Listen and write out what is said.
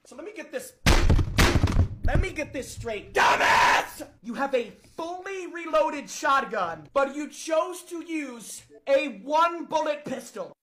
So let me get this straight. Dumbass! You have a fully reloaded shotgun, but you chose to use a 1-bullet pistol.